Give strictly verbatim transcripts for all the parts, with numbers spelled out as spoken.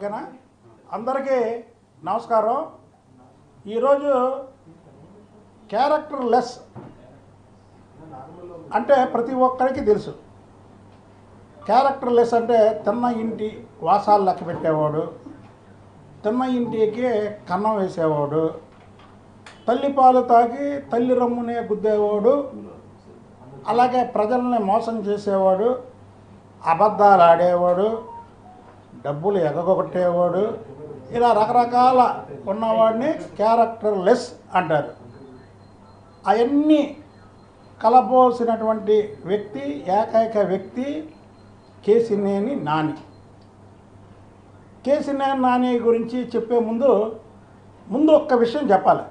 ఓకేనా? అందరికీ నమస్కారం. ఈరోజు క్యారెక్టర్ లెస్ అంటే ప్రతి ఒక్కరికి తెలుసు. క్యారెక్టర్ లెస్ అంటే తిన్న ఇంటి వాసాలు లెక్క పెట్టేవాడు, తిన్న ఇంటికి కన్నం వేసేవాడు, తల్లిపాలు తాగి తల్లి రమ్మునే గుద్దేవాడు, అలాగే ప్రజల్ని మోసం చేసేవాడు, అబద్ధాలు ఆడేవాడు, డబ్బులు ఎగగొట్టేవాడు, ఇలా రకరకాల ఉన్నవాడిని క్యారెక్టర్ లెస్ అంటారు. అవన్నీ కలబోసినటువంటి వ్యక్తి, ఏకైక వ్యక్తి కేశినేని నాని. కేశినేని నాని గురించి చెప్పే ముందు ముందు ఒక్క విషయం చెప్పాలి.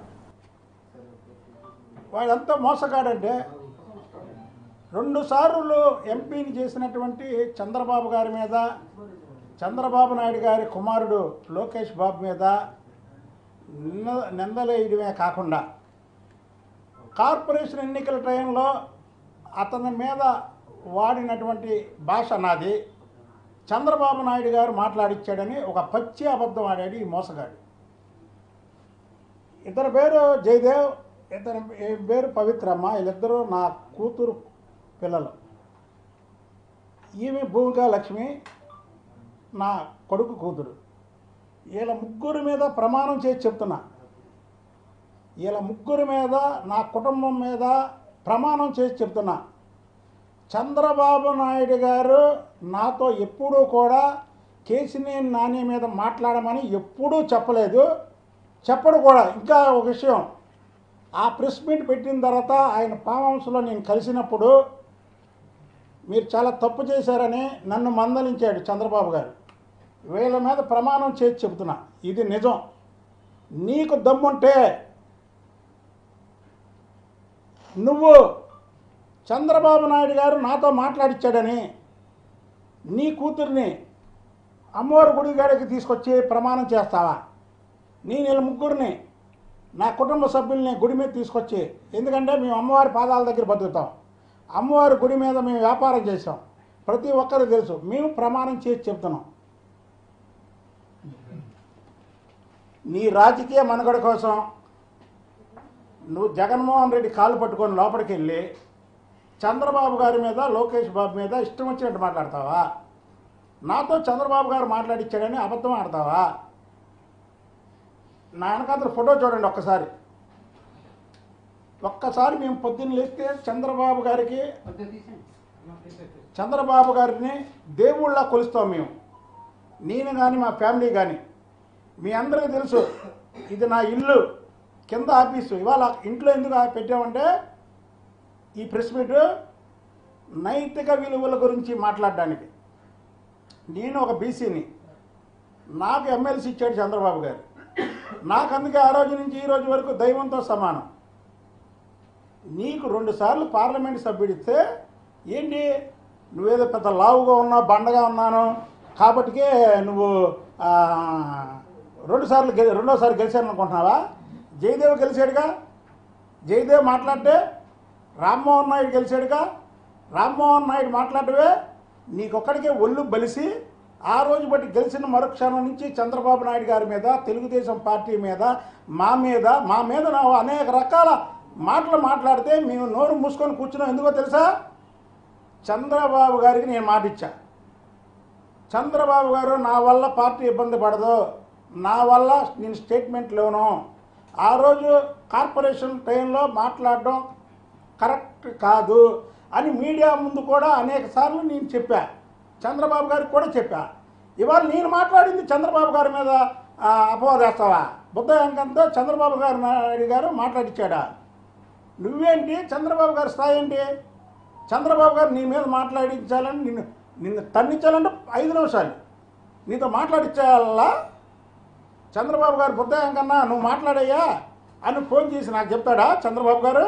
వాడంతా మోసగాడంటే రెండు సార్లు ఎంపీని చేసినటువంటి చంద్రబాబు గారి మీద, చంద్రబాబు నాయుడు గారి కుమారుడు లోకేష్ బాబు మీద నింద నిందలేయడమే కాకుండా కార్పొరేషన్ ఎన్నికల టైంలో అతని మీద వాడినటువంటి భాష నాది, చంద్రబాబు నాయుడు గారు మాట్లాడిచ్చాడని ఒక పచ్చి అబద్ధం ఆడాడు ఈ మోసగాడు. ఇతని పేరు జయదేవ్, ఇతని పేరు పవిత్రమ్మ. వీళ్ళిద్దరూ నా కూతురు పిల్లలు. ఈమె భూమికా లక్ష్మి నా కొడుకు కూతురు. వీళ్ళ ముగ్గురి మీద ప్రమాణం చేసి చెప్తున్నా, వీళ్ళ ముగ్గురి మీద, నా కుటుంబం మీద ప్రమాణం చేసి చెప్తున్నా, చంద్రబాబు నాయుడు గారు నాతో ఎప్పుడూ కూడా కేశినేని నాని మీద మాట్లాడమని ఎప్పుడూ చెప్పలేదు, చెప్పడు కూడా. ఇంకా ఒక విషయం, ఆ ప్రెస్ మీట్ పెట్టిన తర్వాత ఆయన ఫామ్ హౌస్లో నేను కలిసినప్పుడు మీరు చాలా తప్పు చేశారని నన్ను మందలించాడు చంద్రబాబు గారు. వీళ్ళ మీద ప్రమాణం చేసి చెబుతున్నా, ఇది నిజం. నీకు దమ్ముంటే నువ్వు చంద్రబాబు నాయుడు గారు నాతో మాట్లాడిచ్చాడని నీ కూతుర్ని అమ్మవారి గుడి గాడికి తీసుకొచ్చి ప్రమాణం చేస్తావా? నేను వీళ్ళ ముగ్గురిని, నా కుటుంబ సభ్యుల్ని గుడి మీద తీసుకొచ్చి, ఎందుకంటే మేము అమ్మవారి పాదాల దగ్గర బతుకుతాం, అమ్మవారి గుడి మీద మేము వ్యాపారం చేసాం, ప్రతి ఒక్కరికి తెలుసు, మేము ప్రమాణం చేసి చెప్తున్నాం. నీ రాజకీయ మనుగడ కోసం నువ్వు జగన్మోహన్ రెడ్డి కాలు పట్టుకొని లోపలికి వెళ్ళి చంద్రబాబు గారి మీద, లోకేష్ బాబు మీద ఇష్టం వచ్చినట్టు మాట్లాడతావా? నాతో చంద్రబాబు గారు మాట్లాడిచ్చాడని అబద్ధం ఆడతావా? నా వెనకాల ఫోటో చూడండి ఒక్కసారి. ఒక్కసారి మేము పొద్దున్న లేస్తే చంద్రబాబు గారికి, చంద్రబాబు గారిని దేవుళ్ళ కొలుస్తాం మేము, నేను కానీ మా ఫ్యామిలీ కానీ. మీ అందరికీ తెలుసు ఇది నా ఇల్లు, కింద ఆఫీసు. ఇవాళ ఇంట్లో ఎందుకు పెట్టామంటే ఈ ప్రెస్ మీట్ నైతిక విలువల గురించి మాట్లాడడానికి. నేను ఒక బీసీని, నాకు ఎమ్మెల్సీ ఇచ్చాడు చంద్రబాబు గారు, నాకు అందుకే ఆ రోజు నుంచి ఈ రోజు వరకు దైవంతో సమానం. నీకు రెండు సార్లు పార్లమెంట్ సభ్యుడిస్తే ఏంటి, నువ్వేదో పెద్ద లావుగా ఉన్నావు, బండగా ఉన్నాను కాబట్టికే నువ్వు రెండు సార్లు గె రెండోసారి గెలిచాను అనుకుంటున్నావా? జయదేవ్ గెలిచాడుగా, జయదేవ్ మాట్లాడితే రామ్మోహన్ నాయుడు గెలిచాడుగా, రామ్మోహన్ నాయుడు మాట్లాడవే నీకొక్కడికే ఒళ్ళు బలిసి ఆ రోజు బట్టి గెలిచిన మరుక్షణం నుంచి చంద్రబాబు నాయుడు గారి మీద, తెలుగుదేశం పార్టీ మీద, మా మీద మా మీద నువ్వు అనేక రకాల మాటలు మాట్లాడితే మేము నోరు మూసుకొని కూర్చున్నాం. ఎందుకో తెలుసా? చంద్రబాబు గారికి నేను మాట ఇచ్చా, చంద్రబాబు గారు నా వల్ల పార్టీ ఇబ్బంది పడదు, నా వల్ల నేను స్టేట్మెంట్ లేను, ఆ రోజు కార్పొరేషన్ టైంలో మాట్లాడడం కరెక్ట్ కాదు అని మీడియా ముందు కూడా అనేక సార్లు నేను చెప్పా, చంద్రబాబు గారికి కూడా చెప్పా. ఇవాళ నేను మాట్లాడింది చంద్రబాబు గారి మీద అపవాదేస్తావా? బుద్ధ వెంకంతో చంద్రబాబు గారు నాయుడు గారు మాట్లాడించాడా? నువ్వేంటి, చంద్రబాబు గారి స్థాయి ఏంటి? చంద్రబాబు గారు నీ మీద మాట్లాడించాలని, నిన్ను నిన్ను తన్నించాలంటే ఐదు నిమిషాలు నీతో మాట్లాడించాలా? చంద్రబాబు గారు బుద్ధ వెంకన్నా నువ్వు మాట్లాడయ్యా అని ఫోన్ చేసి నాకు చెప్తాడా చంద్రబాబు గారు?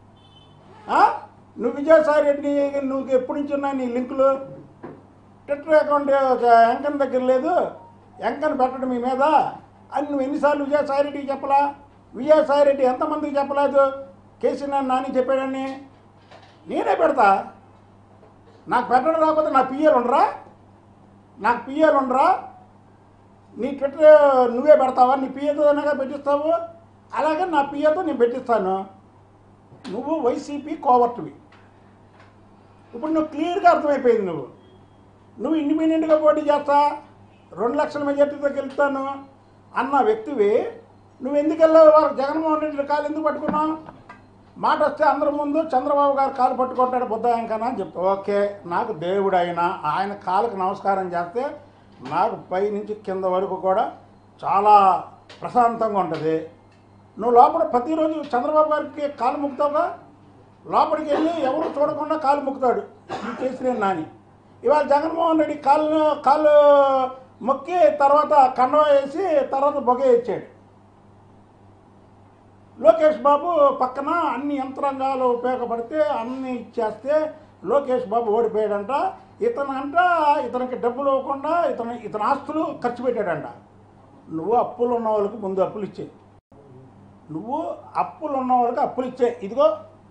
నువ్వు విజయసాయి రెడ్డి నువ్వు ఎప్పటి నుంచి ఉన్నాయి నీ లింకులు? ట్విట్టర్ అకౌంట్ వెంకన్న దగ్గర లేదు, వెంకన్న పెట్టడం మీ మీద అని నువ్వు ఎన్నిసార్లు విజయసాయి రెడ్డికి చెప్పలా? విజయసాయి రెడ్డి ఎంతమందికి చెప్పలేదు కేసీఆర్ నాని చెప్పాడని? నేనే పెడతా. నాకు పెట్టడం రాకపోతే నా పిఏలు ఉండరా? నాకు పిఏలు ఉండరా? నీ ట్విట్టర్ నువ్వే పెడతావా? నీ పిఏతోనేగా పెట్టిస్తావు. అలాగే నా పిఏతో నేను పెట్టిస్తాను. నువ్వు వైసీపీ కోవర్టువి. ఇప్పుడు నువ్వు క్లియర్గా అర్థమైపోయింది. నువ్వు నువ్వు ఇండిపెండెంట్గా పోటీ చేస్తా, రెండు లక్షల మెజార్టీతో గెలుస్తాను అన్న వ్యక్తివి నువ్వు ఎందుకు వెళ్ళావు? జగన్మోహన్ రెడ్డి కాలు ఎందుకు పట్టుకున్నావు? మాట వస్తే అందరి ముందు చంద్రబాబు గారు కాలు పట్టుకుంటాడు బుద్ధాయంకనా అని చెప్తా. ఓకే, నాకు దేవుడు అయినా ఆయన కాలుకు నమస్కారం చేస్తే నాకు పై నుంచి కింద వరకు కూడా చాలా ప్రశాంతంగా ఉంటుంది. నువ్వు లోపల ప్రతిరోజు చంద్రబాబు గారికి కాలు ముక్తావుగా. లోపలికి వెళ్ళి ఎవరు చూడకుండా కాలు ముక్తాడు ఈ కేసీఆర్ నాని. ఇవాళ జగన్మోహన్ రెడ్డి కాళ్ళు కాళ్ళు మొక్కి తర్వాత కండవ వేసి తర్వాత బొగే ఇచ్చాడు. లోకేష్ బాబు పక్కన అన్ని యంత్రాంగాలు ఉపయోగపడితే అన్నీ ఇచ్చేస్తే లోకేష్ బాబు ఓడిపోయాడంట. ఇతను అంట ఇతనికి డబ్బులు ఇవ్వకుండా ఇతను ఇతని ఆస్తులు ఖర్చు పెట్టాడంట. నువ్వు అప్పులు ఉన్న వాళ్ళకి ముందు అప్పులు ఇచ్చే నువ్వు అప్పులు ఉన్న వాళ్ళకి అప్పులు ఇచ్చే ఇదిగో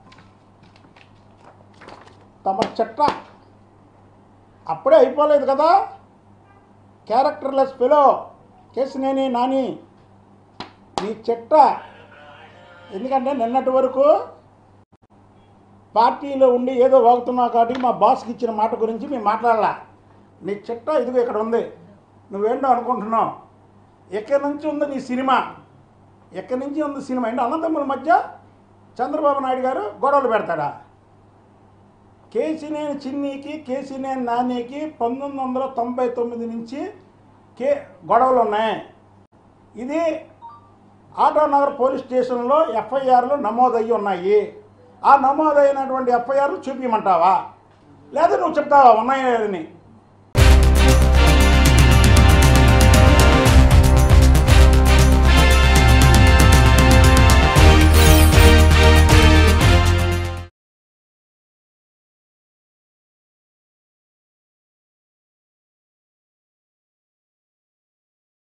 తమ చట్ట అప్పుడే అయిపోలేదు కదా. క్యారెక్టర్లెస్ ఫెలో కేసినేని నాని నీ చెట్ట. ఎందుకంటే నిన్నటి వరకు పార్టీలో ఉండి ఏదో వాగుతున్నావు కాబట్టి మా బాస్కి ఇచ్చిన మాట గురించి మేము మాట్లాడాలా. నీ చెట్ట ఇదిగో ఇక్కడ ఉంది. నువ్వేంటో అనుకుంటున్నావు. ఎక్కడి నుంచి ఉంది నీ సినిమా? ఎక్కడి నుంచి ఉంది సినిమా? అంటే అన్నదమ్ముల మధ్య చంద్రబాబు నాయుడు గారు గొడవలు పెడతాడా? కేసీనేని చిన్నీకి కేసీనేని నానికి పంతొమ్మిది వందల తొంభై తొమ్మిది నుంచి కే గొడవలు ఉన్నాయి. ఇది ఆటోనగర్ పోలీస్ స్టేషన్లో ఎఫ్ఐఆర్లు నమోదయ్యి ఉన్నాయి. ఆ నమోదైనటువంటి ఎఫ్ఐఆర్లు చూపించమంటావా లేదా నువ్వు చెప్తావా ఉన్నాయని?